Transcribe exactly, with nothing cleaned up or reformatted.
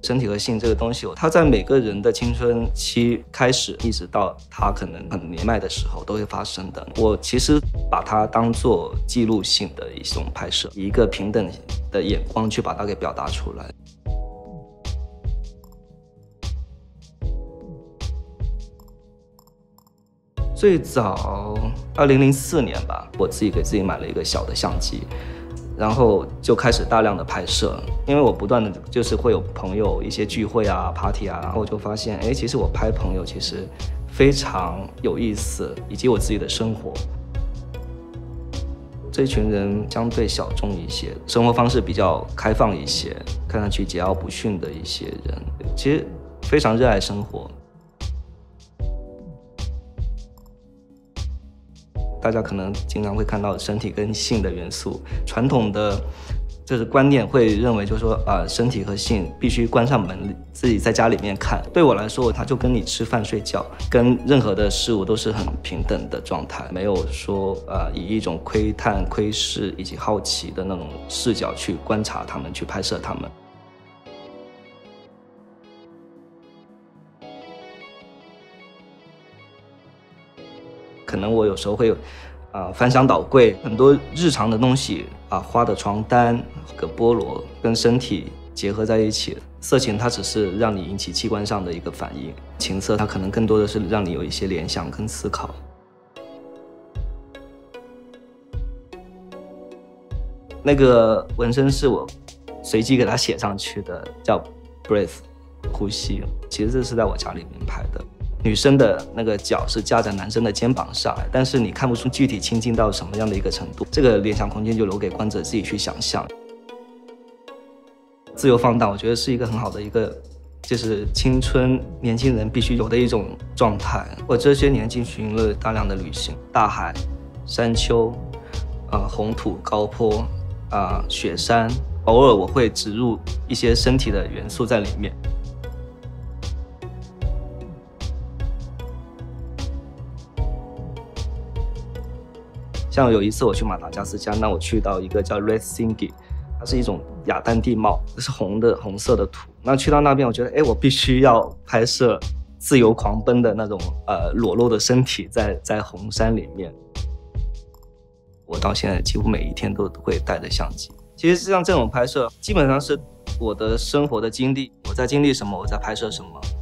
身体和性这个东西，它在每个人的青春期开始，一直到他可能很年迈的时候都会发生的。我其实把它当作记录性的一种拍摄，以一个平等的眼光去把它给表达出来。最早二零零四年吧，我自己给自己买了一个小的相机。然后就开始大量的拍摄，因为我不断的就是会有朋友一些聚会啊 party 啊，然后我就发现，哎，其实我拍朋友其实非常有意思，以及我自己的生活。这群人相对小众一些，生活方式比较开放一些，看上去桀骜不驯的一些人，其实非常热爱生活。大家可能经常会看到身体跟性的元素，传统的就是观念会认为，就是说啊、呃，身体和性必须关上门，自己在家里面看。对我来说，它就跟你吃饭睡觉，跟任何的事物都是很平等的状态，没有说呃以一种窥探、窥视以及好奇的那种视角去观察他们，去拍摄他们。可能我有时候会，啊、呃、翻箱倒柜，很多日常的东西啊，花的床单、个菠萝跟身体结合在一起。色情它只是让你引起器官上的一个反应，情色它可能更多的是让你有一些联想跟思考。那个纹身是我随机给它写上去的，叫 breath 呼吸，其实这是在我家里面拍的。女生的那个脚是架在男生的肩膀上，但是你看不出具体亲近到什么样的一个程度，这个联想空间就留给观者自己去想象。自由放荡，我觉得是一个很好的一个，就是青春年轻人必须有的一种状态。我这些年进行了大量的旅行，大海、山丘、呃、红土高坡、啊、呃、雪山，偶尔我会植入一些身体的元素在里面。像有一次我去马达加斯加，那我去到一个叫 Red Singing， 它是一种亚丹地貌，是红的红色的土。那去到那边，我觉得，哎，我必须要拍摄自由狂奔的那种呃裸露的身体在在红山里面。我到现在几乎每一天都会带着相机。其实像这种拍摄，基本上是我的生活的经历，我在经历什么，我在拍摄什么。